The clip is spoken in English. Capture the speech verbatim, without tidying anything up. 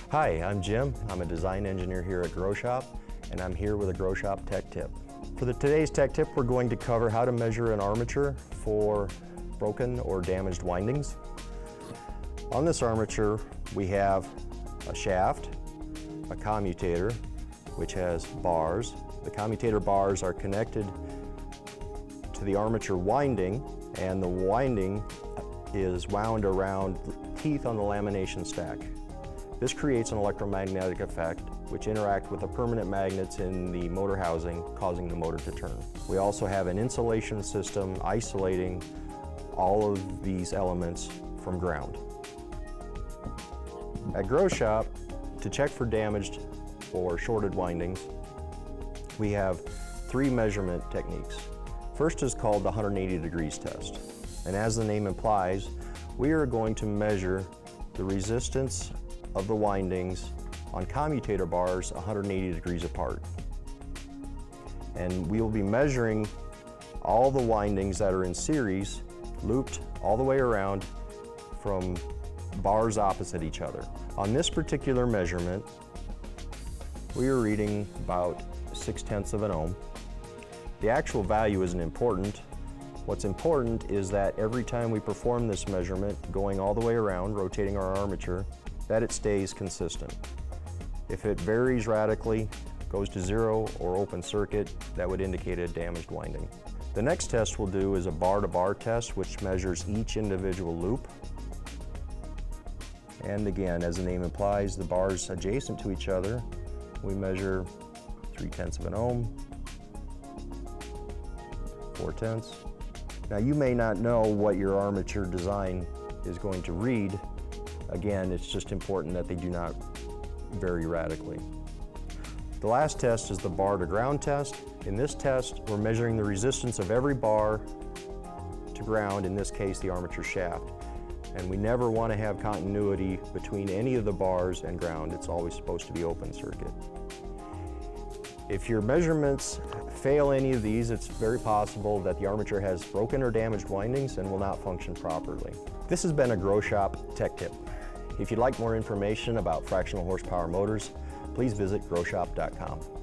Hi, I'm Jim. I'm a design engineer here at Groschopp, and I'm here with a Groschopp Tech tip. For the today's tech tip, we're going to cover how to measure an armature for broken or damaged windings. On this armature, we have a shaft, a commutator, which has bars. The commutator bars are connected to the armature winding, and the winding is wound around teeth on the lamination stack. This creates an electromagnetic effect which interact with the permanent magnets in the motor housing, causing the motor to turn. We also have an insulation system isolating all of these elements from ground. At Groschopp, to check for damaged or shorted windings, we have three measurement techniques. First is called the one hundred eighty degrees test. And as the name implies, we are going to measure the resistance of the windings on commutator bars one hundred eighty degrees apart. And we will be measuring all the windings that are in series, looped all the way around from bars opposite each other. On this particular measurement, we are reading about six tenths of an ohm. The actual value isn't important. What's important is that every time we perform this measurement, going all the way around, rotating our armature, that it stays consistent. If it varies radically, goes to zero or open circuit, that would indicate a damaged winding. The next test we'll do is a bar-to-bar test, which measures each individual loop. And again, as the name implies, the bars adjacent to each other, we measure three tenths of an ohm, four tenths. Now you may not know what your armature design is going to read. Again, it's just important that they do not vary radically. The last test is the bar to ground test. In this test, we're measuring the resistance of every bar to ground, in this case the armature shaft. And we never want to have continuity between any of the bars and ground. It's always supposed to be open circuit. If your measurements fail any of these, it's very possible that the armature has broken or damaged windings and will not function properly. This has been a Groschopp Tech Tip. If you'd like more information about fractional horsepower motors, please visit groschopp dot com.